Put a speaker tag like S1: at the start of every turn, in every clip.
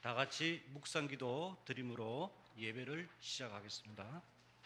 S1: 다 같이 묵상기도 드림으로 예배를 시작하겠습니다.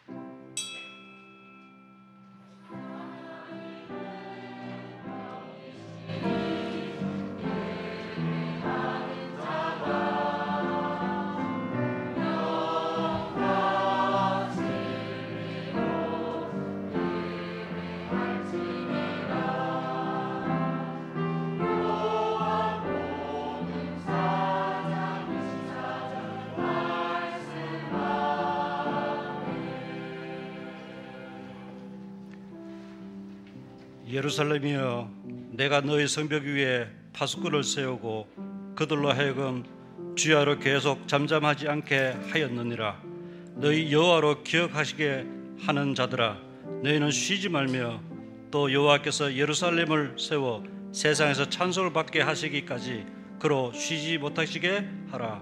S1: 예루살렘이여, 내가 너희 성벽 위에 파수꾼을 세우고 그들로 하여금 주야로 계속 잠잠하지 않게 하였느니라. 너희 여호와로 기억하시게 하는 자들아, 너희는 쉬지 말며 또 여호와께서 예루살렘을 세워 세상에서 찬송을 받게 하시기까지 그로 쉬지 못하시게 하라.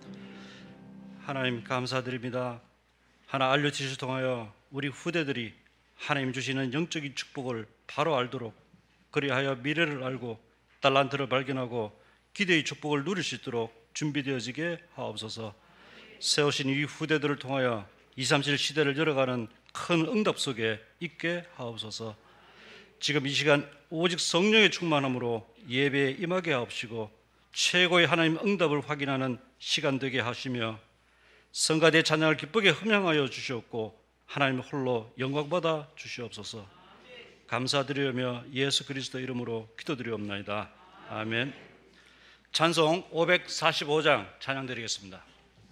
S1: 하나님 감사드립니다. 하나 알려주실 통하여 우리 후대들이 하나님 주시는 영적인 축복을 바로 알도록, 그리하여 미래를 알고 달란트를 발견하고 기대의 축복을 누릴 수 있도록 준비되어지게 하옵소서. 세우신 이 후대들을 통하여 237 시대를 열어가는 큰 응답 속에 있게 하옵소서. 지금 이 시간 오직 성령의 충만함으로 예배에 임하게 하옵시고 최고의 하나님 응답을 확인하는 시간 되게 하시며 성가대 찬양을 기쁘게 흠양하여 주시옵고 하나님 홀로 영광받아 주시옵소서. 감사드리며 예수 그리스도 이름으로 기도드리옵나이다. 아멘. 찬송 545장 찬양드리겠습니다.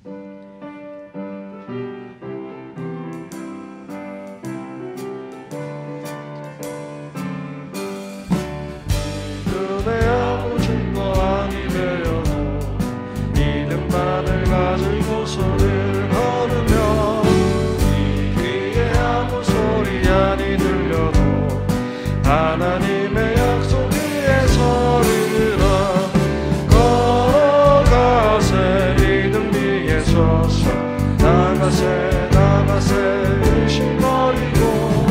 S2: 그대 아무 증거 아니 되어도 이름만을 가지고서를 걸으며 이 귀에 아무 소리 아니 들려도 하나님의 약속 위에 서리라. 걸어가세 믿음 위에 서서 나가세 나가세 의심 버리고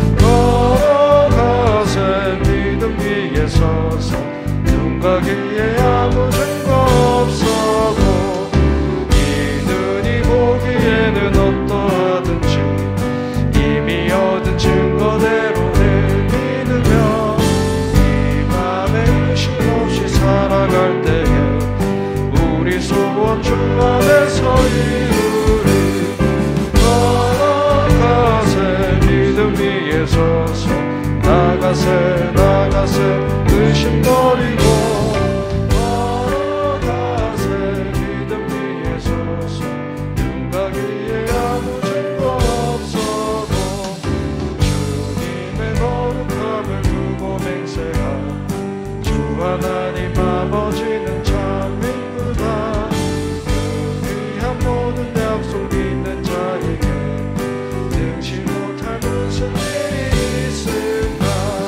S2: 걸어가세 믿음 위에 서서 눈과 귀에 아무 증거 없어도 이들이 보기에는 어떠하든지 이미 얻은 증거대로 살아갈 때에 우리 소원 주 안에서 이루리. 걸어가세 믿음 위에 서서 나가세 나가세 의심 버리고 걸어가세 믿음 위에 서서 눈과 귀에 아무 증거 없어도 주님의 거룩함을 두고 맹세하. 하나님 아버지는 참 이쁘다. 그 귀한 모든 약속 있는 자에게 능치 못할 무슨 일이 있을까.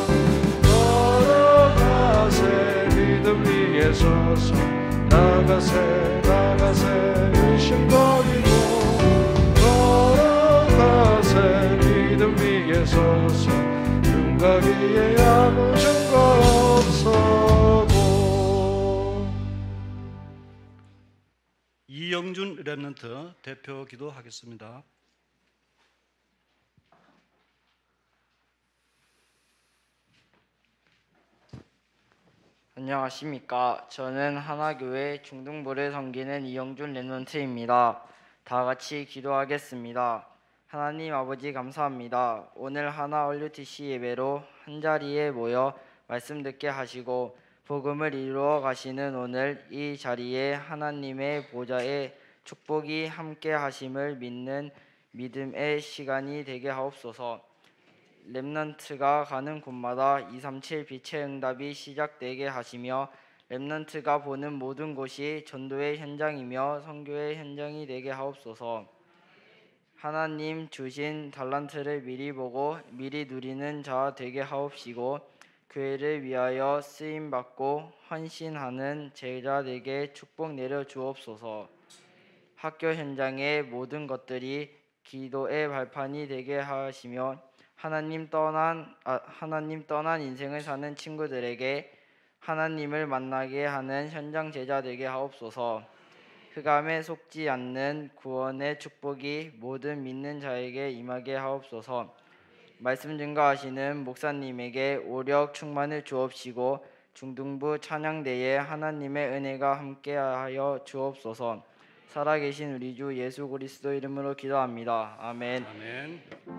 S2: 걸어가세 믿음 위에 서서 나가세 나가세 의심 버리고 걸어가세 믿음 위에 서서 눈과 귀에 아무 증거 없어.
S1: 이영준 랩넌트 대표 기도하겠습니다.
S3: 안녕하십니까. 저는 하나교회 중등부를 섬기는 이영준 랩넌트입니다. 다 같이 기도하겠습니다. 하나님 아버지 감사합니다. 오늘 하나 WTC 예배로 한자리에 모여 말씀 듣게 하시고 복음을 이루어 가시는 오늘 이 자리에 하나님의 보좌에 축복이 함께 하심을 믿는 믿음의 시간이 되게 하옵소서. 렘넌트가 가는 곳마다 237 빛의 응답이 시작되게 하시며 렘넌트가 보는 모든 곳이 전도의 현장이며 선교의 현장이 되게 하옵소서. 하나님 주신 달란트를 미리 보고 미리 누리는 자 되게 하옵시고 교회를 위하여 쓰임받고 헌신하는 제자에게 축복 내려 주옵소서. 학교 현장의 모든 것들이 기도의 발판이 되게 하시며 하나님 떠난 인생을 사는 친구들에게 하나님을 만나게 하는 현장 제자 되게 하옵소서. 흑암에 속지 않는 구원의 축복이 모든 믿는 자에게 임하게 하옵소서. 말씀 증거하시는 목사님에게 오력 충만을 주옵시고 중등부 찬양대에 하나님의 은혜가 함께하여 주옵소서. 살아계신 우리 주 예수 그리스도 이름으로 기도합니다. 아멘.
S1: 아멘.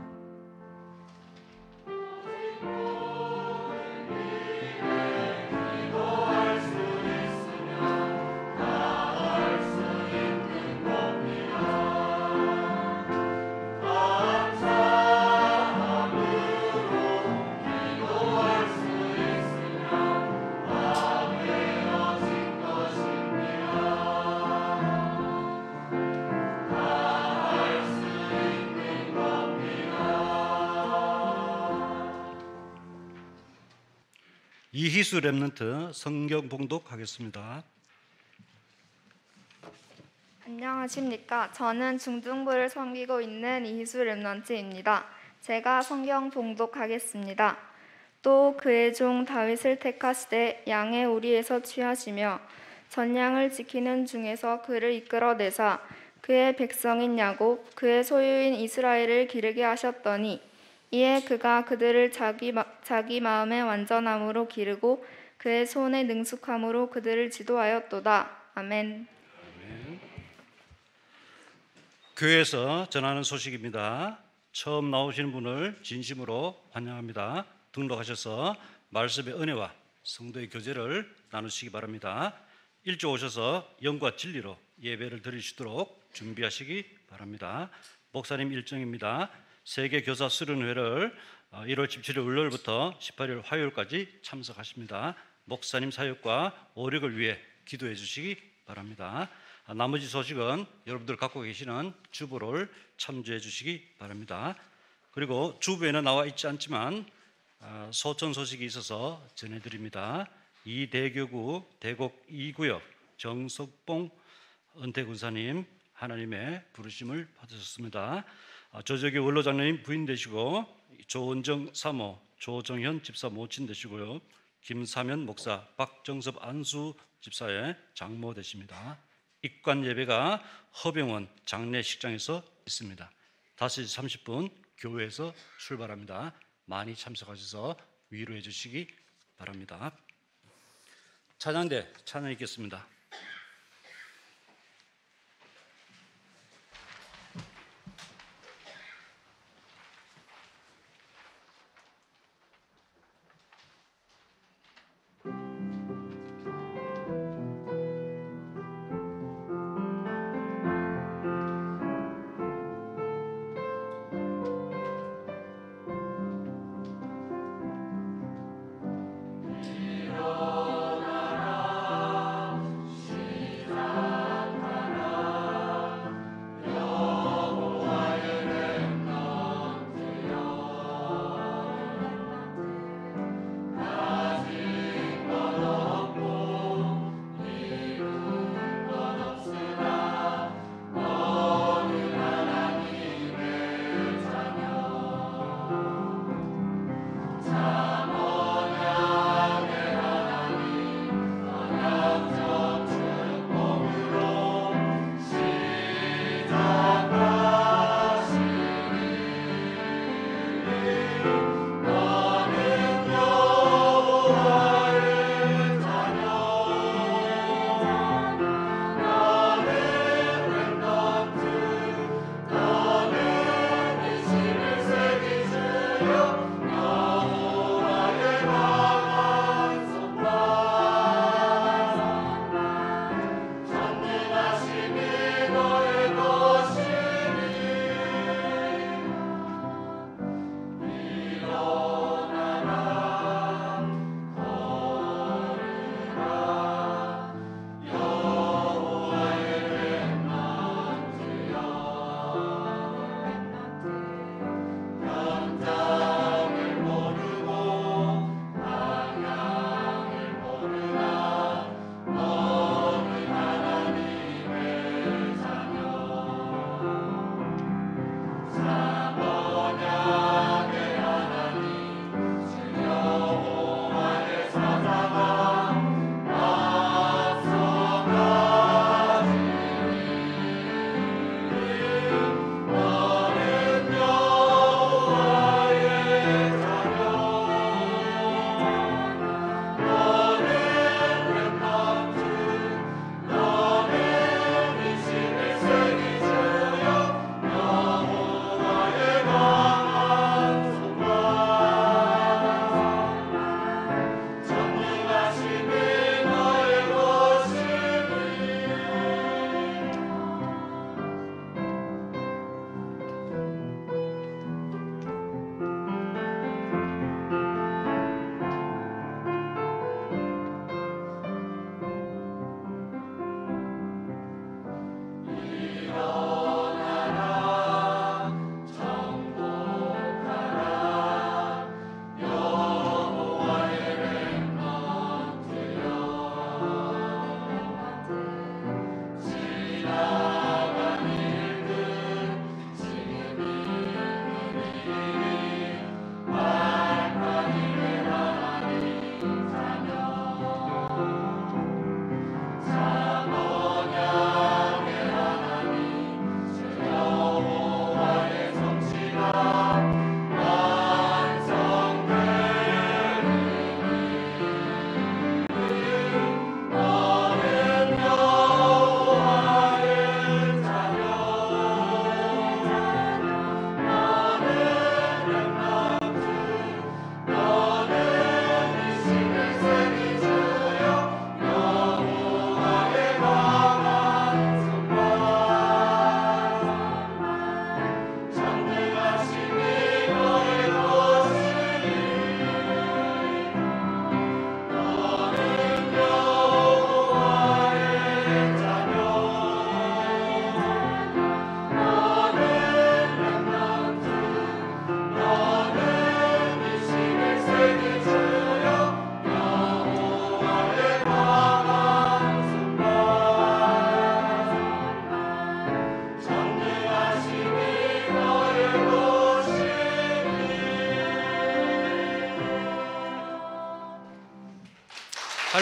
S1: 이희수 랩런트 성경 봉독하겠습니다.
S4: 안녕하십니까. 저는 중등부를 섬기고 있는 이희수 랩런트입니다. 제가 성경 봉독하겠습니다. 또 그의 종 다윗을 택하시되 양의 우리에서 취하시며 전양을 지키는 중에서 그를 이끌어내사 그의 백성인 야곱 그의 소유인 이스라엘을 기르게 하셨더니 이에 그가 그들을 자기 마음의 완전함으로 기르고 그의 손의 능숙함으로 그들을 지도하였도다. 아멘.
S1: 교회에서 전하는 소식입니다. 처음 나오시는 분을 진심으로 환영합니다. 등록하셔서 말씀의 은혜와 성도의 교제를 나누시기 바랍니다. 일찍 오셔서 영과 진리로 예배를 드리시도록 준비하시기 바랍니다. 목사님 일정입니다. 세계교사 수련회를 1월 17일 월요일부터 18일 화요일까지 참석하십니다. 목사님 사역과 오력을 위해 기도해 주시기 바랍니다. 나머지 소식은 여러분들 갖고 계시는 주보를 참조해 주시기 바랍니다. 그리고 주보에는 나와 있지 않지만 소천 소식이 있어서 전해드립니다. 이대교구 대곡 2구역 정석봉 은퇴군사님 하나님의 부르심을 받으셨습니다. 조적의 원로장로님 부인 되시고 조은정 사모, 조정현 집사 모친 되시고요. 김사면 목사, 박정섭 안수 집사의 장모 되십니다. 입관 예배가 허병원 장례식장에서 있습니다. 5시 30분 교회에서 출발합니다. 많이 참석하셔서 위로해 주시기 바랍니다. 찬양대 찬양 있겠습니다.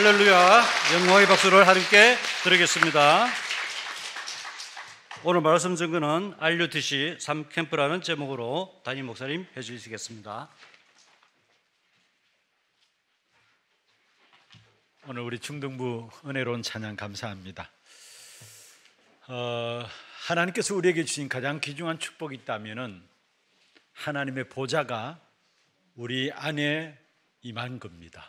S1: 할렐루야. 영광의 박수를 하나님께 드리겠습니다. 오늘 말씀 증거는 RUTC 3캠프라는 제목으로 담임 목사님 해주시겠습니다.
S5: 오늘 우리 중등부 은혜로운 찬양 감사합니다. 하나님께서 우리에게 주신 가장 귀중한 축복이 있다면은 하나님의 보좌가 우리 안에 임한 겁니다.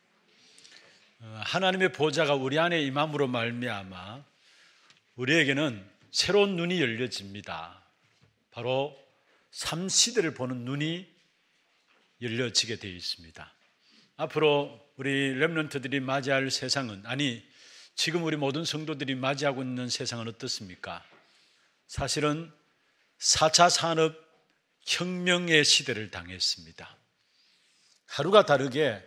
S5: 하나님의 보좌가 우리 안에 임함으로 말미암아 우리에게는 새로운 눈이 열려집니다. 바로 삼시대를 보는 눈이 열려지게 되어 있습니다. 앞으로 우리 렘넌트들이 맞이할 세상은, 아니 지금 우리 모든 성도들이 맞이하고 있는 세상은 어떻습니까? 사실은 4차 산업혁명의 시대를 당했습니다. 하루가 다르게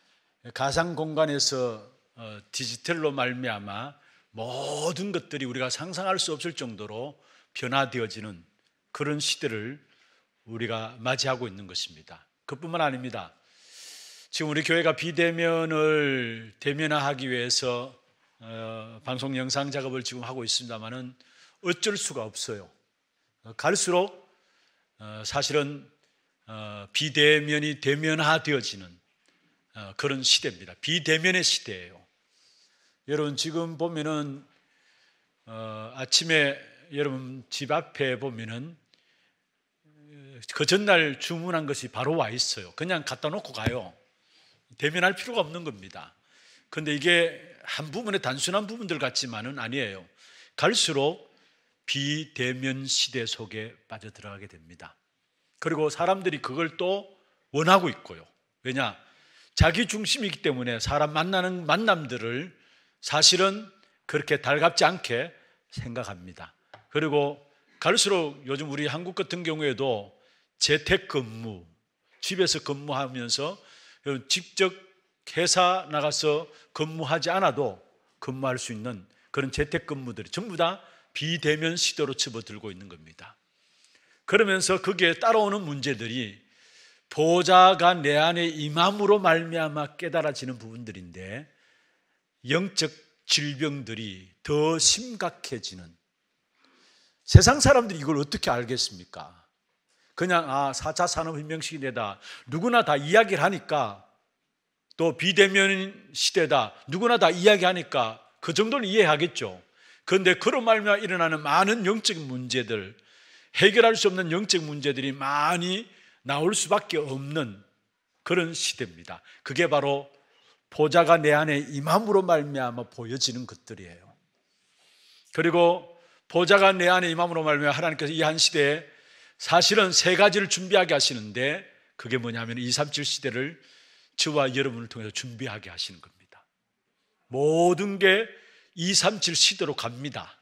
S5: 가상공간에서 디지털로 말미암아 모든 것들이 우리가 상상할 수 없을 정도로 변화되어지는 그런 시대를 우리가 맞이하고 있는 것입니다. 그뿐만 아닙니다. 지금 우리 교회가 비대면을 대면화하기 위해서 방송 영상 작업을 지금 하고 있습니다만은 어쩔 수가 없어요. 갈수록 사실은 비대면이 대면화되어지는 그런 시대입니다. 비대면의 시대예요. 여러분 지금 보면은 아침에 여러분 집 앞에 보면은 그 전날 주문한 것이 바로 와 있어요. 그냥 갖다 놓고 가요. 대면할 필요가 없는 겁니다. 그런데 이게 한 부분의 단순한 부분들 같지만은 아니에요. 갈수록 비대면 시대 속에 빠져들어가게 됩니다. 그리고 사람들이 그걸 또 원하고 있고요. 왜냐? 자기 중심이기 때문에 사람 만나는 만남들을 사실은 그렇게 달갑지 않게 생각합니다. 그리고 갈수록 요즘 우리 한국 같은 경우에도 재택근무, 집에서 근무하면서 직접 회사 나가서 근무하지 않아도 근무할 수 있는 그런 재택근무들이 전부 다 비대면 시대로 접어들고 있는 겁니다. 그러면서 거기에 따라오는 문제들이 보좌가 내 안에 임함으로 말미암아 깨달아지는 부분들인데 영적 질병들이 더 심각해지는, 세상 사람들이 이걸 어떻게 알겠습니까? 그냥 4차 산업혁명 시대다 누구나 다 이야기를 하니까, 또 비대면 시대다 누구나 다 이야기하니까 그 정도는 이해하겠죠. 그런데 그로 말미암아 일어나는 많은 영적인 문제들, 해결할 수 없는 영적 문제들이 많이 나올 수밖에 없는 그런 시대입니다. 그게 바로 보좌가 내 안에 임함으로 말미암아 보여지는 것들이에요. 그리고 보좌가 내 안에 임함으로 말미암아 하나님께서 이 한 시대에 사실은 세 가지를 준비하게 하시는데, 그게 뭐냐면 237 시대를 저와 여러분을 통해서 준비하게 하시는 겁니다. 모든 게 237 시대로 갑니다.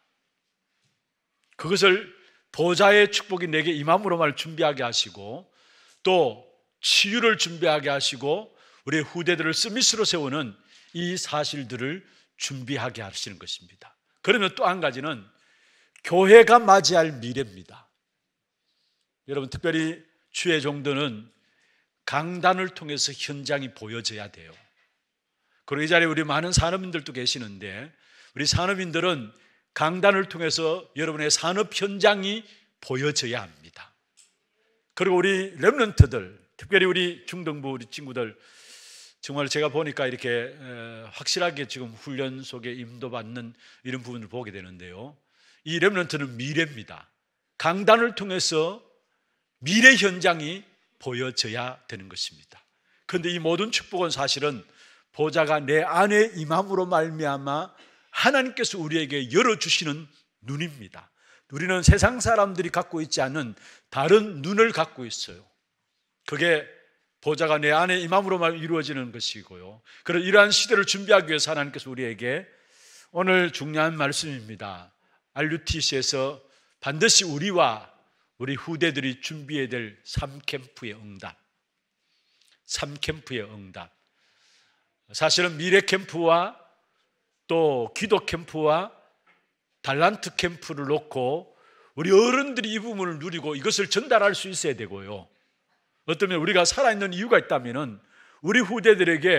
S5: 그것을 보좌의 축복이 내게 임함으로 말 준비하게 하시고, 또 치유를 준비하게 하시고, 우리 후대들을 스미스로 세우는 이 사실들을 준비하게 하시는 것입니다. 그러면 또 한 가지는 교회가 맞이할 미래입니다. 여러분 특별히 주의 종도는 강단을 통해서 현장이 보여져야 돼요. 그리고 이 자리에 우리 많은 산업인들도 계시는데, 우리 산업인들은 강단을 통해서 여러분의 산업 현장이 보여져야 합니다. 그리고 우리 렘넌트들, 특별히 우리 중등부 우리 친구들, 정말 제가 보니까 이렇게 확실하게 지금 훈련 속에 인도받는 이런 부분을 보게 되는데요, 이 렘넌트는 미래입니다. 강단을 통해서 미래 현장이 보여져야 되는 것입니다. 그런데 이 모든 축복은 사실은 보좌가 내 안에 임함으로 말미암아 하나님께서 우리에게 열어주시는 눈입니다. 우리는 세상 사람들이 갖고 있지 않은 다른 눈을 갖고 있어요. 그게 보좌가 내 안에 임함으로 이루어지는 것이고요. 그래서 이러한 시대를 준비하기 위해서 하나님께서 우리에게 오늘 중요한 말씀입니다. RUTC에서 반드시 우리와 우리 후대들이 준비해야 될 3캠프의 응답. 3캠프의 응답. 사실은 미래 캠프와 또 기도 캠프와 달란트 캠프를 놓고 우리 어른들이 이 부분을 누리고 이것을 전달할 수 있어야 되고요. 어쩌면 우리가 살아있는 이유가 있다면 우리 후대들에게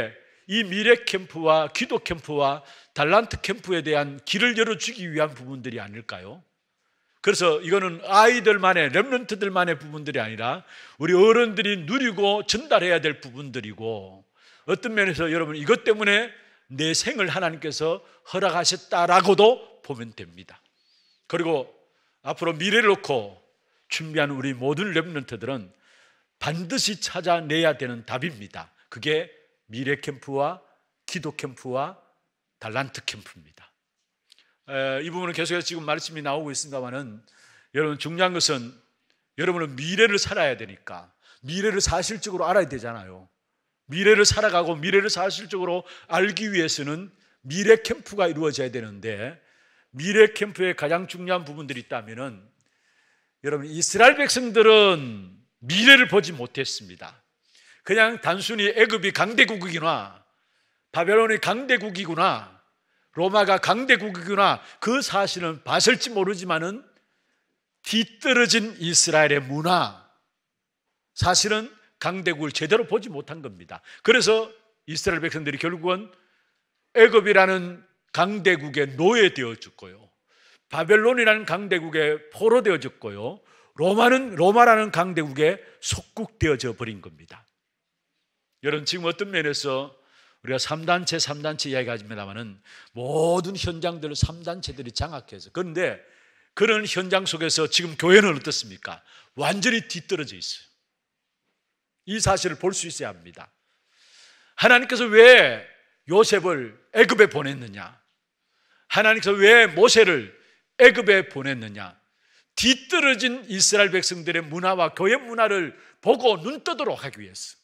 S5: 이 미래 캠프와 기도 캠프와 달란트 캠프에 대한 길을 열어주기 위한 부분들이 아닐까요? 그래서 이거는 아이들만의, 렘넌트들만의 부분들이 아니라 우리 어른들이 누리고 전달해야 될 부분들이고, 어떤 면에서 여러분 이것 때문에 내 생을 하나님께서 허락하셨다라고도 보면 됩니다. 그리고 앞으로 미래를 놓고 준비하는 우리 모든 렘넌트들은 반드시 찾아내야 되는 답입니다. 그게 미래 캠프와 기도 캠프와 달란트 캠프입니다. 이 부분은 계속해서 지금 말씀이 나오고 있습니다만은, 여러분 중요한 것은 여러분은 미래를 살아야 되니까 미래를 사실적으로 알아야 되잖아요. 미래를 살아가고 미래를 사실적으로 알기 위해서는 미래 캠프가 이루어져야 되는데, 미래 캠프에 가장 중요한 부분들이 있다면은, 여러분 이스라엘 백성들은 미래를 보지 못했습니다. 그냥 단순히 애굽이 강대국이구나, 바벨론이 강대국이구나, 로마가 강대국이구나, 그 사실은 봤을지 모르지만은 뒤떨어진 이스라엘의 문화, 사실은 강대국을 제대로 보지 못한 겁니다. 그래서 이스라엘 백성들이 결국은 애굽이라는 강대국의 노예되어 죽고요, 바벨론이라는 강대국의 포로되어 죽고요, 로마라는 강대국의 속국되어져 버린 겁니다. 여러분 지금 어떤 면에서 우리가 3단체 이야기하지만은 모든 현장들을 3단체들이 장악해서, 그런데 그런 현장 속에서 지금 교회는 어떻습니까? 완전히 뒤떨어져 있어요. 이 사실을 볼 수 있어야 합니다. 하나님께서 왜 요셉을 애굽에 보냈느냐? 하나님께서 왜 모세를 애굽에 보냈느냐? 뒤떨어진 이스라엘 백성들의 문화와 교회 문화를 보고 눈 뜨도록 하기 위해서.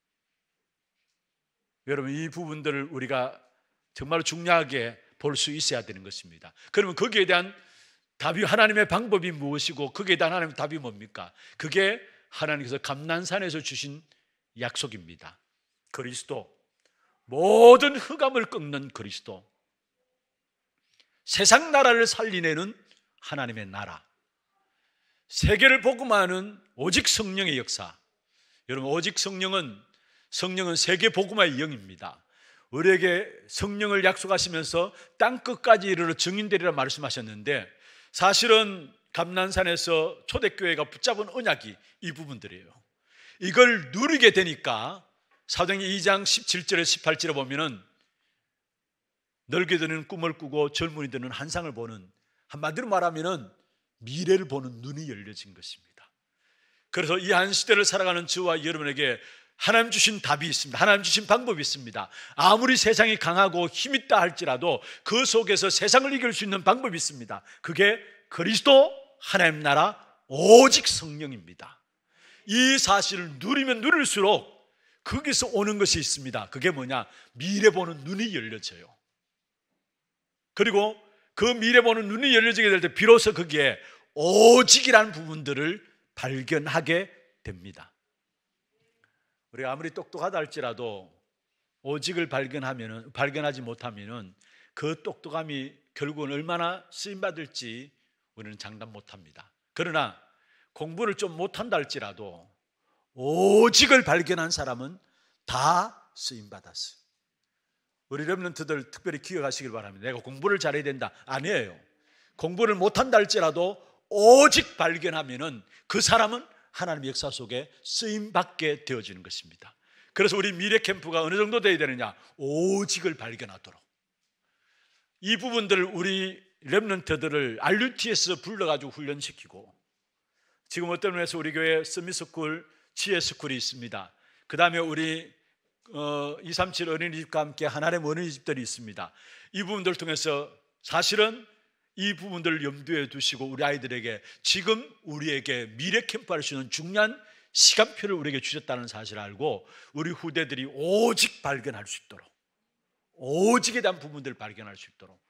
S5: 여러분 이 부분들을 우리가 정말 중요하게 볼 수 있어야 되는 것입니다. 그러면 거기에 대한 답이, 하나님의 방법이 무엇이고 거기에 대한 하나님의 답이 뭡니까? 그게 하나님께서 감난산에서 주신 약속입니다. 그리스도, 모든 흑암을 꺾는 그리스도, 세상 나라를 살리내는 하나님의 나라, 세계를 복음하는 오직 성령의 역사. 여러분 오직 성령은 세계 복음화의 영입니다. 우리에게 성령을 약속하시면서 땅끝까지 이르러 증인되리라 말씀하셨는데, 사실은 감난산에서 초대교회가 붙잡은 언약이 이 부분들이에요. 이걸 누리게 되니까 사도행전 2장 17절에 18절에 보면은 늙게들은 꿈을 꾸고 젊은이들은 환상을 보는, 한마디로 말하면은 미래를 보는 눈이 열려진 것입니다. 그래서 이 한 시대를 살아가는 저와 여러분에게 하나님 주신 답이 있습니다. 하나님 주신 방법이 있습니다. 아무리 세상이 강하고 힘있다 할지라도 그 속에서 세상을 이길 수 있는 방법이 있습니다. 그게 그리스도, 하나님 나라, 오직 성령입니다. 이 사실을 누리면 누릴수록 거기서 오는 것이 있습니다. 그게 뭐냐? 미래 보는 눈이 열려져요. 그리고 그 미래 보는 눈이 열려지게 될 때 비로소 거기에 오직이라는 부분들을 발견하게 됩니다. 우리가 아무리 똑똑하다 할지라도 오직을 발견하지 못하면은 그 똑똑함이 결국은 얼마나 쓰임받을지 우리는 장담 못합니다. 그러나 공부를 좀 못한다 할지라도 오직을 발견한 사람은 다 쓰임받았어요. 우리 렘넌트들 특별히 기억하시길 바랍니다. 내가 공부를 잘해야 된다, 아니에요. 공부를 못한다 할지라도 오직 발견하면은 그 사람은 하나님의 역사 속에 쓰임받게 되어지는 것입니다. 그래서 우리 미래 캠프가 어느 정도 되어야 되느냐? 오직을 발견하도록. 이 부분들을 우리 렘넌트들을 RUT에서 불러가지고 훈련시키고, 지금 어떤 면에서 우리 교회 서밋스쿨, 지혜스쿨이 있습니다. 그 다음에 우리 237 어린이집과 함께 하나님 어린이집들이 있습니다. 이 부분들을 통해서 사실은 이 부분들을 염두에 두시고 우리 아이들에게 지금 우리에게 미래 캠프할 수 있는 중요한 시간표를 우리에게 주셨다는 사실을 알고 우리 후대들이 오직 발견할 수 있도록, 오직에 대한 부분들을 발견할 수 있도록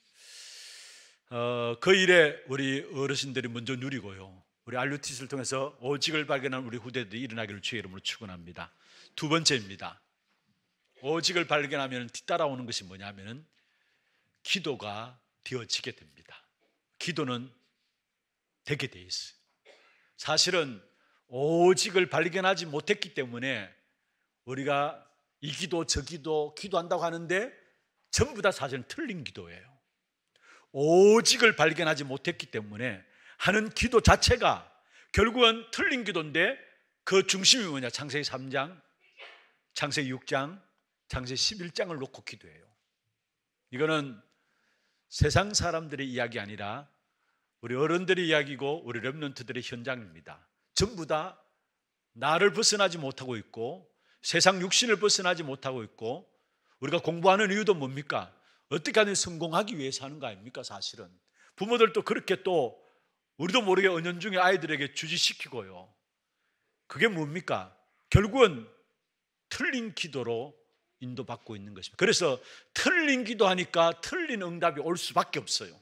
S5: 그 일에 우리 어르신들이 먼저 누리고요, 우리 RUT를 통해서 오직을 발견한 우리 후대들이 일어나기를 주의 이름으로 축원합니다. 두 번째입니다. 오직을 발견하면 뒤따라오는 것이 뭐냐면 기도가 되어지게 됩니다. 기도는 되게 돼 있어요. 사실은 오직을 발견하지 못했기 때문에 우리가 이 기도 저 기도 기도한다고 하는데 전부 다 사실은 틀린 기도예요. 오직을 발견하지 못했기 때문에 하는 기도 자체가 결국은 틀린 기도인데 그 중심이 뭐냐? 창세기 3장, 창세기 6장, 창세기 11장을 놓고 기도해요. 이거는 세상 사람들의 이야기 아니라 우리 어른들의 이야기고 우리 렘넌트들의 현장입니다. 전부 다 나를 벗어나지 못하고 있고 세상 육신을 벗어나지 못하고 있고 우리가 공부하는 이유도 뭡니까? 어떻게 하든 성공하기 위해서 하는 거 아닙니까? 사실은 부모들도 그렇게 또 우리도 모르게 은연중에 아이들에게 주지시키고요. 그게 뭡니까? 결국은 틀린 기도로 인도받고 있는 것입니다. 그래서 틀린 기도하니까 틀린 응답이 올 수밖에 없어요.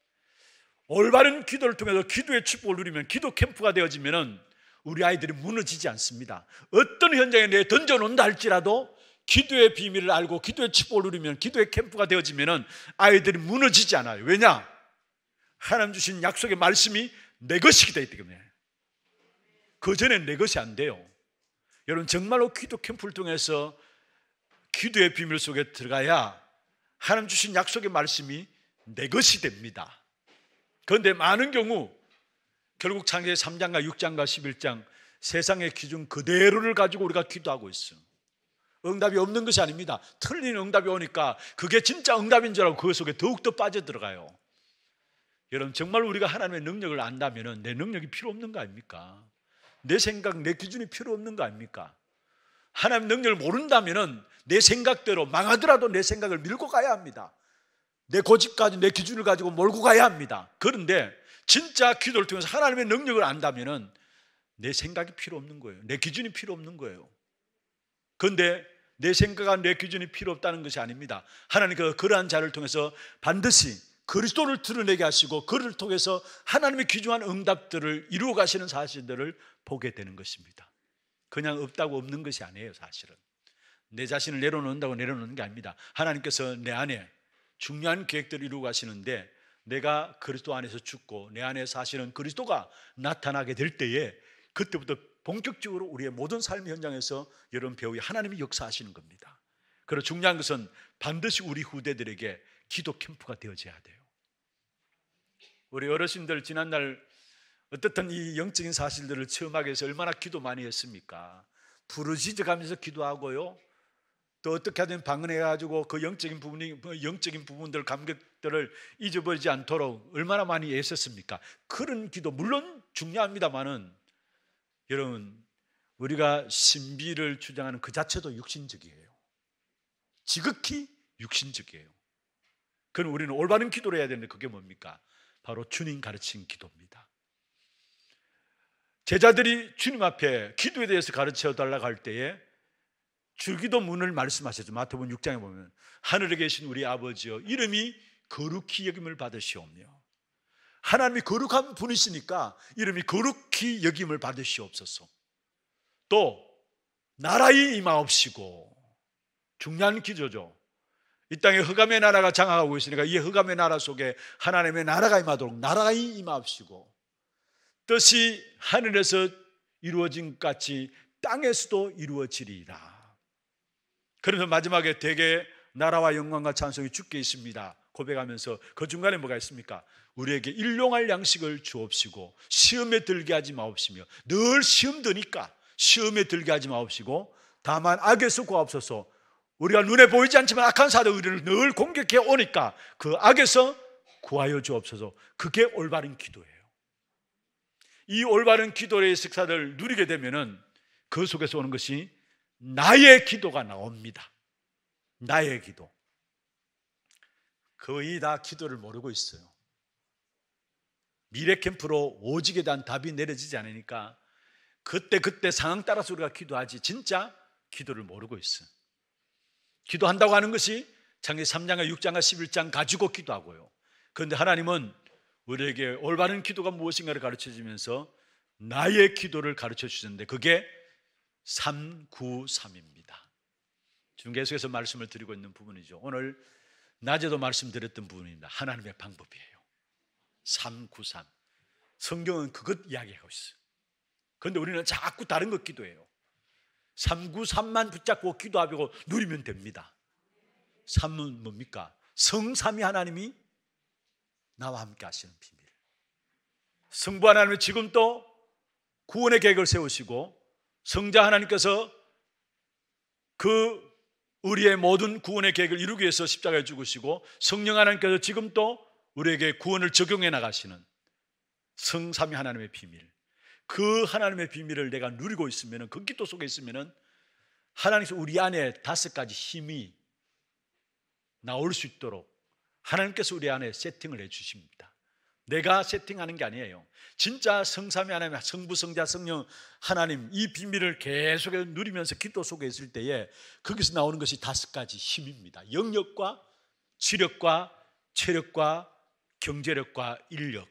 S5: 올바른 기도를 통해서 기도의 축복을 누리면 기도 캠프가 되어지면 우리 아이들이 무너지지 않습니다. 어떤 현장에 내에 던져놓는다 할지라도 기도의 비밀을 알고 기도의 축복을 누리면 기도의 캠프가 되어지면 아이들이 무너지지 않아요. 왜냐? 하나님 주신 약속의 말씀이 내 것이기 때문에. 그 전엔 내 것이 안 돼요. 여러분 정말로 기도 캠프를 통해서 기도의 비밀 속에 들어가야 하나님 주신 약속의 말씀이 내 것이 됩니다. 그런데 많은 경우 결국 창세기 3장과 6장과 11장 세상의 기준 그대로를 가지고 우리가 기도하고 있어요. 응답이 없는 것이 아닙니다. 틀린 응답이 오니까 그게 진짜 응답인 줄 알고 그 속에 더욱더 빠져들어가요. 여러분 정말 우리가 하나님의 능력을 안다면 내 능력이 필요 없는 거 아닙니까? 내 생각, 내 기준이 필요 없는 거 아닙니까? 하나님 능력을 모른다면 내 생각대로 망하더라도 내 생각을 밀고 가야 합니다. 내 고집까지 내 기준을 가지고 몰고 가야 합니다. 그런데 진짜 기도를 통해서 하나님의 능력을 안다면 내 생각이 필요 없는 거예요. 내 기준이 필요 없는 거예요. 그런데 내 생각과 내 기준이 필요 없다는 것이 아닙니다. 하나님께서 그러한 자를 통해서 반드시 그리스도를 드러내게 하시고 그를 통해서 하나님의 기준한 응답들을 이루어 가시는 사실들을 보게 되는 것입니다. 그냥 없다고 없는 것이 아니에요. 사실은 내 자신을 내려놓는다고 내려놓는 게 아닙니다. 하나님께서 내 안에 중요한 계획들을 이루어 가시는데 내가 그리스도 안에서 죽고 내 안에 사실은 그리스도가 나타나게 될 때에 그때부터 본격적으로 우리의 모든 삶의 현장에서 여러분 배우의 하나님이 역사하시는 겁니다. 그리고 중요한 것은 반드시 우리 후대들에게 기도 캠프가 되어져야 돼요. 우리 어르신들 지난날 어떻든 이 영적인 사실들을 체험하기 위해서 얼마나 기도 많이 했습니까? 부르짖어가면서 기도하고요. 또 어떻게 하든 방언해가지고 그 영적인 부분들 감격들을 잊어버리지 않도록 얼마나 많이 애썼습니까? 그런 기도 물론 중요합니다만은 여러분 우리가 신비를 주장하는 그 자체도 육신적이에요. 지극히 육신적이에요. 그럼 우리는 올바른 기도를 해야 되는데 그게 뭡니까? 바로 주님 가르친 기도입니다. 제자들이 주님 앞에 기도에 대해서 가르쳐 달라고 할 때에 주기도문을 말씀하셨죠. 마태복음 6장에 보면 하늘에 계신 우리 아버지여 이름이 거룩히 여김을 받으시오며 하나님이 거룩한 분이시니까 이름이 거룩히 여김을 받으시옵소서. 또 나라의 임하옵시고 중요한 기도죠. 이 땅에 흑암의 나라가 장악하고 있으니까 이 흑암의 나라 속에 하나님의 나라가 임하도록 나라의 임하옵시고 뜻이 하늘에서 이루어진 것 같이 땅에서도 이루어지리이다. 그러면서 마지막에 대개 나라와 영광과 찬송이 주께 있습니다 고백하면서 그 중간에 뭐가 있습니까? 우리에게 일용할 양식을 주옵시고 시험에 들게 하지 마옵시며 늘 시험 드니까 시험에 들게 하지 마옵시고 다만 악에서 구하옵소서. 우리가 눈에 보이지 않지만 악한 사람들이 우리를 늘 공격해 오니까 그 악에서 구하여 주옵소서. 그게 올바른 기도예요. 이 올바른 기도의 식사를 누리게 되면은 그 속에서 오는 것이 나의 기도가 나옵니다. 나의 기도. 거의 다 기도를 모르고 있어요. 미래 캠프로 오직에 대한 답이 내려지지 않으니까 그때 상황 따라서 우리가 기도하지 진짜 기도를 모르고 있어요. 기도한다고 하는 것이 창세기 3장과 6장과 11장 가지고 기도하고요. 그런데 하나님은 우리에게 올바른 기도가 무엇인가를 가르쳐 주면서 나의 기도를 가르쳐 주셨는데 그게 393입니다. 지금 계속해서 말씀을 드리고 있는 부분이죠. 오늘 낮에도 말씀드렸던 부분입니다. 하나님의 방법이에요. 393. 성경은 그것 이야기하고 있어요. 그런데 우리는 자꾸 다른 것 기도해요. 393만 붙잡고 기도하고 누리면 됩니다. 3은 뭡니까? 성삼위 하나님이 나와 함께 하시는 비밀. 성부 하나님은 지금 또 구원의 계획을 세우시고, 성자 하나님께서 그 우리의 모든 구원의 계획을 이루기 위해서 십자가에 죽으시고, 성령 하나님께서 지금 또 우리에게 구원을 적용해 나가시는 성삼위 하나님의 비밀. 그 하나님의 비밀을 내가 누리고 있으면, 그 기도 속에 있으면 하나님께서 우리 안에 5가지 힘이 나올 수 있도록 하나님께서 우리 안에 세팅을 해 주십니다. 내가 세팅하는 게 아니에요. 진짜 성삼위 하나님, 성부, 성자, 성령 하나님, 이 비밀을 계속해서 누리면서 기도 속에 있을 때에 거기서 나오는 것이 5가지 힘입니다. 영력과 지력과 체력과 경제력과 인력.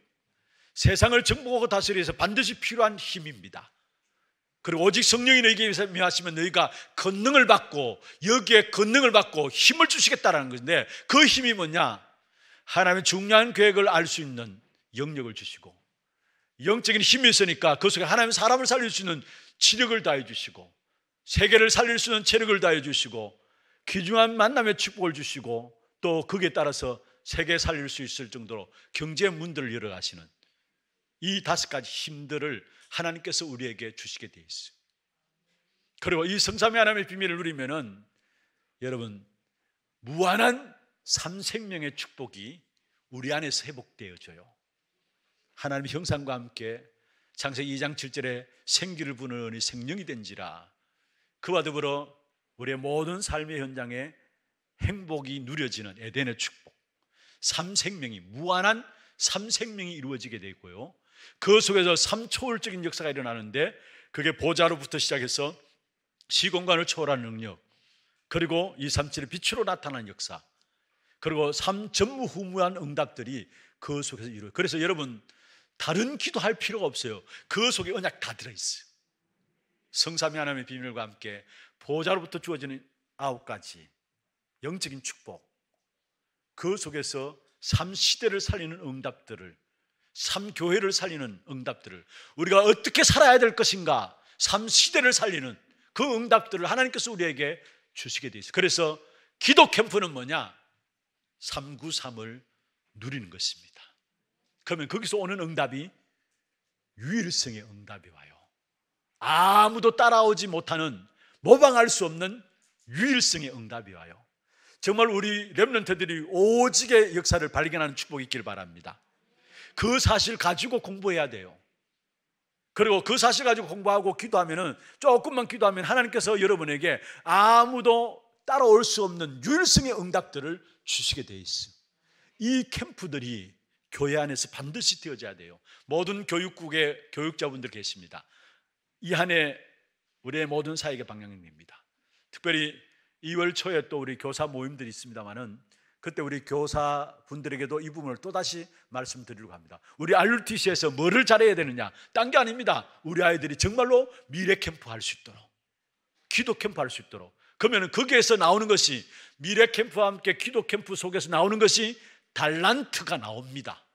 S5: 세상을 정복하고 다스리기 위해서 반드시 필요한 힘입니다. 그리고 오직 성령이 너희에게 임하시면 너희가 권능을 받고, 여기에 권능을 받고 힘을 주시겠다라는 것인데, 그 힘이 뭐냐? 하나님의 중요한 계획을 알 수 있는 영역을 주시고, 영적인 힘이 있으니까 그 속에 하나님의 사람을 살릴 수 있는 지력을 다해 주시고, 세계를 살릴 수 있는 체력을 다해 주시고, 귀중한 만남의 축복을 주시고, 또 거기에 따라서 세계 살릴 수 있을 정도로 경제의 문들을 열어가시는 이 5가지 힘들을 하나님께서 우리에게 주시게 되어 있어요. 그리고 이 성삼위 하나님의 비밀을 누리면은 여러분, 무한한 삼생명의 축복이 우리 안에서 회복되어져요. 하나님의 형상과 함께 창세기 2장 7절에 생기를 부는 생명이 된지라, 그와 더불어 우리의 모든 삶의 현장에 행복이 누려지는 에덴의 축복, 삼생명이, 무한한 삼생명이 이루어지게 되고요, 그 속에서 삼초월적인 역사가 일어나는데, 그게 보좌로부터 시작해서 시공간을 초월하는 능력, 그리고 이 삼칠의 빛으로 나타나는 역사, 그리고 삼전무후무한 응답들이 그 속에서 이루어요. 그래서 여러분, 다른 기도할 필요가 없어요. 그 속에 언약 다 들어있어요. 성삼위 하나님의 비밀과 함께 보좌로부터 주어지는 9가지 영적인 축복, 그 속에서 삼시대를 살리는 응답들을, 삼교회를 살리는 응답들을, 우리가 어떻게 살아야 될 것인가, 삼시대를 살리는 그 응답들을 하나님께서 우리에게 주시게 되어 있어요. 그래서 기도 캠프는 뭐냐? 393을 누리는 것입니다. 그러면 거기서 오는 응답이 유일성의 응답이 와요. 아무도 따라오지 못하는, 모방할 수 없는 유일성의 응답이 와요. 정말 우리 렘넌트들이 오직의 역사를 발견하는 축복이 있길 바랍니다. 그 사실 가지고 공부해야 돼요. 그리고 그 사실 가지고 공부하고 기도하면은, 조금만 기도하면 하나님께서 여러분에게 아무도 따라올 수 없는 유일성의 응답들을 주시게 되어 있어요. 이 캠프들이 교회 안에서 반드시 되어져야 돼요. 모든 교육국의 교육자분들 계십니다. 이 한 해 우리의 모든 사역의 방향입니다. 특별히 2월 초에 또 우리 교사 모임들이 있습니다만은, 그때 우리 교사분들에게도 이 부분을 또다시 말씀드리려고 합니다. 우리 RUTC에서 뭐를 잘해야 되느냐? 딴 게 아닙니다. 우리 아이들이 정말로 미래 캠프 할 수 있도록, 기도 캠프 할 수 있도록. 그러면 거기에서 나오는 것이, 미래 캠프와 함께 기도 캠프 속에서 나오는 것이 달란트가 나옵니다.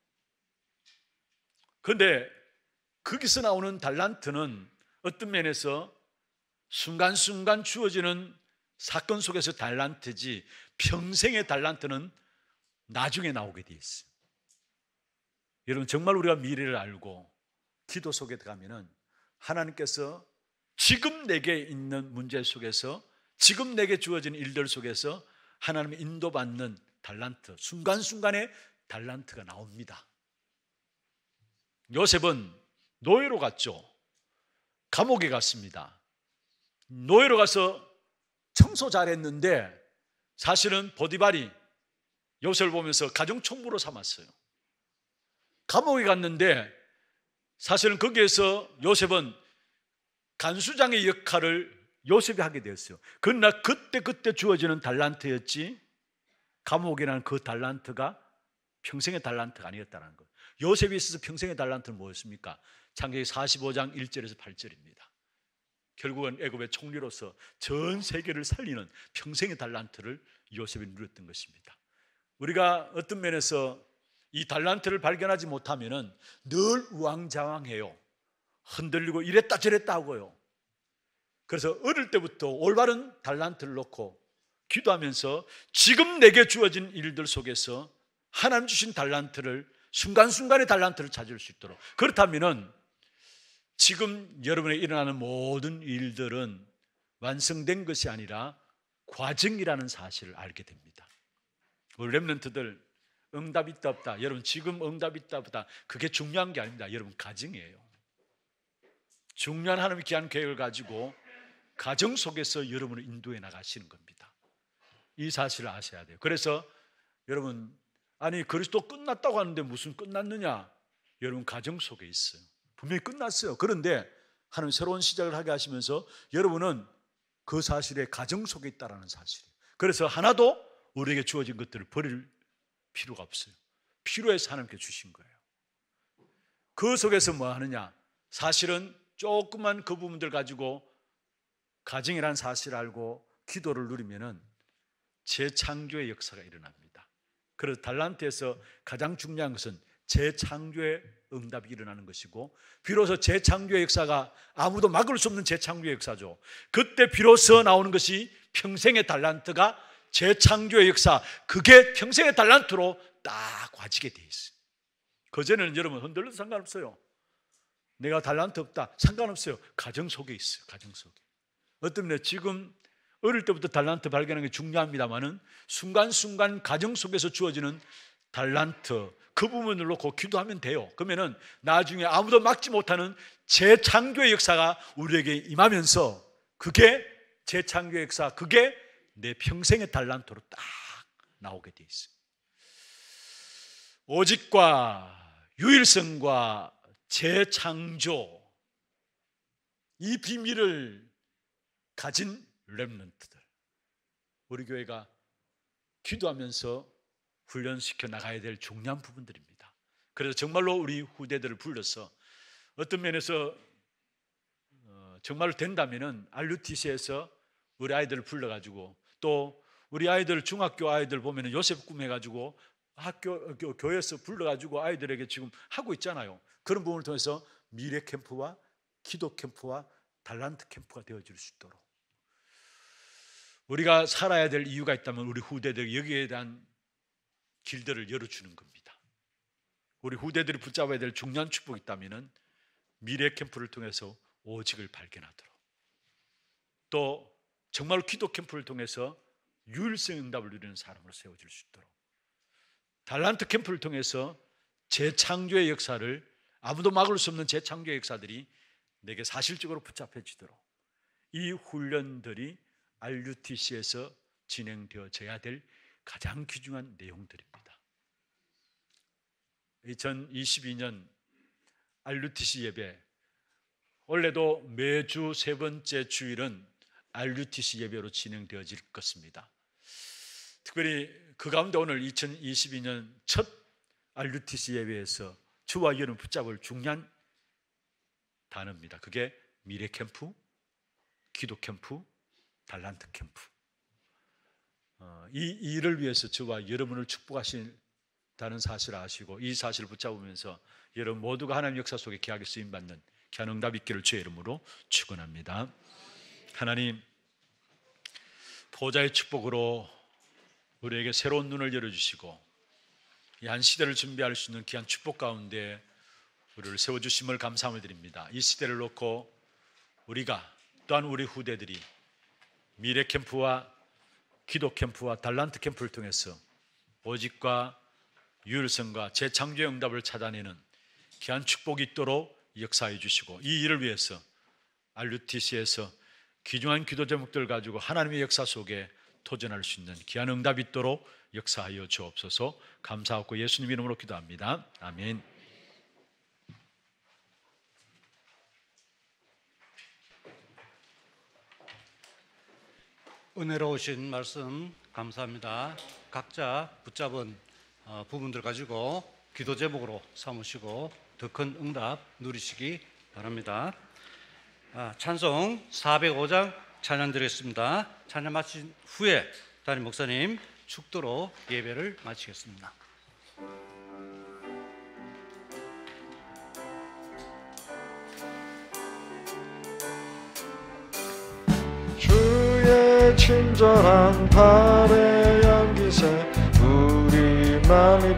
S5: 그런데 거기서 나오는 달란트는 어떤 면에서 순간순간 주어지는 사건 속에서 달란트지, 평생의 달란트는 나중에 나오게 돼 있어요. 여러분, 정말 우리가 미래를 알고 기도 속에 들어가면은 하나님께서 지금 내게 있는 문제 속에서, 지금 내게 주어진 일들 속에서 하나님의 인도받는 달란트, 순간순간의 달란트가 나옵니다. 요셉은 노예로 갔죠. 감옥에 갔습니다. 노예로 가서 청소 잘했는데, 사실은 보디발이 요셉을 보면서 가정총무로 삼았어요. 감옥에 갔는데 사실은 거기에서 요셉은 간수장의 역할을 요셉이 하게 되었어요. 그러나 그때 주어지는 달란트였지, 감옥이라는 그 달란트가 평생의 달란트가 아니었다는 것. 요셉이 있어서 평생의 달란트는 뭐였습니까? 창세기 45장 1절에서 8절입니다. 결국은 애굽의 총리로서 전 세계를 살리는 평생의 달란트를 요셉이 누렸던 것입니다. 우리가 어떤 면에서 이 달란트를 발견하지 못하면은 늘 우왕좌왕해요. 흔들리고 이랬다 저랬다 하고요. 그래서 어릴 때부터 올바른 달란트를 놓고 기도하면서 지금 내게 주어진 일들 속에서 하나님 주신 달란트를 순간순간의 달란트를 찾을 수 있도록, 그렇다면 지금 여러분에 일어나는 모든 일들은 완성된 것이 아니라 과정이라는 사실을 알게 됩니다. 우리 렘넌트들 응답 있다 없다, 여러분 지금 응답 있다 없다 그게 중요한 게 아닙니다. 여러분 가정이에요. 중요한 하나님의 귀한 계획을 가지고 가정 속에서 여러분을 인도해 나가시는 겁니다. 이 사실을 아셔야 돼요. 그래서 여러분, 아니 그리스도 끝났다고 하는데 무슨 끝났느냐? 여러분 가정 속에 있어요. 분명히 끝났어요. 그런데 하나님 새로운 시작을 하게 하시면서 여러분은 그 사실에 가정 속에 있다는 사실이에요. 그래서 하나도 우리에게 주어진 것들을 버릴 필요가 없어요. 필요해서 하나님께 주신 거예요. 그 속에서 뭐 하느냐? 사실은 조그만 그 부분들 가지고 가정이라는 사실을 알고 기도를 누리면은 재창조의 역사가 일어납니다. 그래서 달란트에서 가장 중요한 것은 재창조의 응답이 일어나는 것이고, 비로소 재창조의 역사가 아무도 막을 수 없는 재창조의 역사죠. 그때 비로소 나오는 것이 평생의 달란트가 재창조의 역사, 그게 평생의 달란트로 딱 와지게 돼 있어요. 그전에는 여러분 흔들려도 상관없어요. 내가 달란트 없다 상관없어요. 가정 속에 있어요. 가정 속에. 어떤 분은 지금 어릴 때부터 달란트 발견하는 게 중요합니다만은 순간순간 가정 속에서 주어지는 달란트 그 부분을 놓고 기도하면 돼요. 그러면은 나중에 아무도 막지 못하는 재창조의 역사가 우리에게 임하면서 그게 재창조의 역사, 그게 내 평생의 달란트로 딱 나오게 돼 있어요. 오직과 유일성과 재창조, 이 비밀을 가진 렘넌트들, 우리 교회가 기도하면서 훈련시켜 나가야 될 중요한 부분들입니다. 그래서 정말로 우리 후대들을 불러서 어떤 면에서 정말로 된다면은 RUTC에서 우리 아이들을 불러가지고, 또 우리 아이들 중학교 아이들 보면은 요셉 꿈 해가지고 교회에서 불러가지고 아이들에게 지금 하고 있잖아요. 그런 부분을 통해서 미래 캠프와 기도 캠프와 달란트 캠프가 되어질 수 있도록 우리가 살아야 될 이유가 있다면 우리 후대들 여기에 대한 길들을 열어주는 겁니다. 우리 후대들이 붙잡아야 될 중요한 축복이 있다면 미래 캠프를 통해서 오직을 발견하도록, 또 정말 기도 캠프를 통해서 유일성 응답을 누리는 사람으로 세워질 수 있도록, 달란트 캠프를 통해서 재창조의 역사를, 아무도 막을 수 없는 재창조의 역사들이 내게 사실적으로 붙잡혀지도록 이 훈련들이 RUTC에서 진행되어져야 될 가장 귀중한 내용들입니다. 2022년 RUTC 예배, 원래도 매주 세 번째 주일은 RUTC 예배로 진행되어질 것입니다. 특별히 그 가운데 오늘 2022년 첫 RUTC 예배에서 주와 여러분 붙잡을 중요한 단어입니다. 그게 미래 캠프, 기도 캠프, 달란트 캠프. 이 일을 위해서 저와 여러분을 축복하신다는 사실을 아시고 이 사실을 붙잡으면서 여러분 모두가 하나님 역사 속에 귀하게 쓰임받는 귀한 응답 있기를 주의 이름으로 축원합니다. 하나님, 보좌의 축복으로 우리에게 새로운 눈을 열어주시고 이 한 시대를 준비할 수 있는 귀한 축복 가운데 우리를 세워주심을 감사함을 드립니다. 이 시대를 놓고 우리가 또한 우리 후대들이 미래 캠프와 기도 캠프와 달란트 캠프를 통해서 오직과 유일성과 재창조의 응답을 찾아내는 귀한 축복이 있도록 역사해 주시고, 이 일을 위해서 RUTC에서 귀중한 기도 제목들을 가지고 하나님의 역사 속에 도전할 수 있는 귀한 응답이 있도록 역사하여 주옵소서. 감사하고 예수님 이름으로 기도합니다. 아멘.
S1: 은혜로우신 말씀 감사합니다. 각자 붙잡은 부분들 가지고 기도 제목으로 삼으시고 더 큰 응답 누리시기 바랍니다. 찬송 405장 찬양 드리겠습니다. 찬양 마친 후에 담임 목사님 축도로 예배를 마치겠습니다.
S2: 친절한 발에 안기세 우리 맘이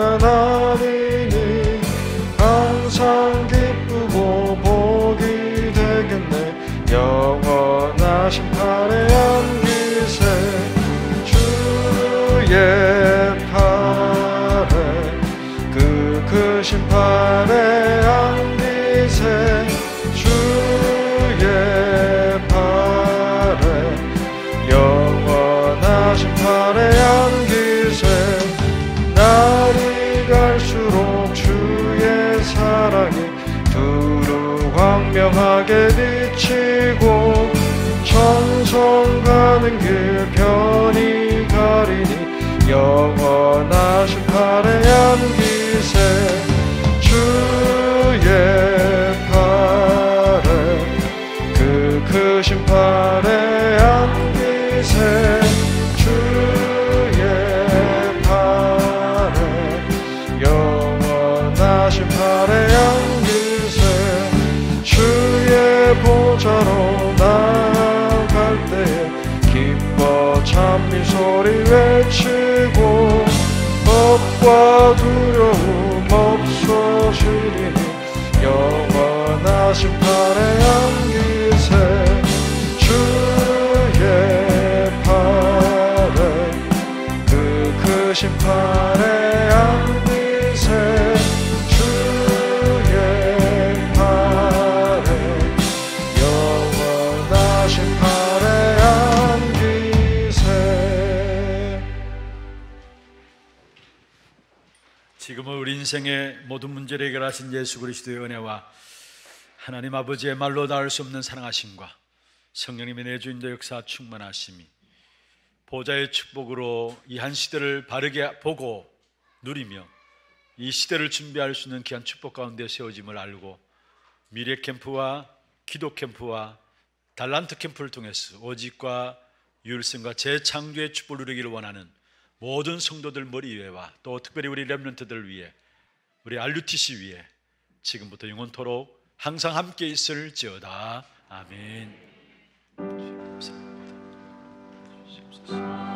S2: 평안하리니 항상 기쁘고 복이 되겠네 영원하신 팔에 안기세 주의 팔에 그 크신 팔에 안기세 주의 팔에 영원하신 팔에 안기세 날이 갈수록 주의 사랑이 두루 광명하게 비치고 천성 가는 길 편히 가리니 영원하신 팔에 안기세 주의 팔에 그 크신 팔에 안기세 주의 팔에 영원하신 팔에 안기세 주의 보좌로 나아갈 때에 기뻐 찬미 소리 외치고 겁과 두려움 없어지리니 영원하신 팔에 안기세 주의 팔에 그 크신 팔에 안기세 주의 팔에 영원하신 팔에 안기세.
S5: 지금은 우리 인생의 모든 문제를 해결하신 예수 그리스도의 은혜와 하나님 아버지의 말로 닿을 수 없는 사랑하심과 성령님의 내주인자 역사 충만하심이 보좌의 축복으로 이 한 시대를 바르게 보고 누리며 이 시대를 준비할 수 있는 귀한 축복 가운데 세워짐을 알고 미래 캠프와 기도 캠프와 달란트 캠프를 통해서 오직과 유일성과 재창조의 축복을 누리기를 원하는 모든 성도들 머리 위에와 또 특별히 우리 렘넌트들 위해 우리 RUTC 위에 지금부터 영원토록 항상 함께 있을지어다. 아멘.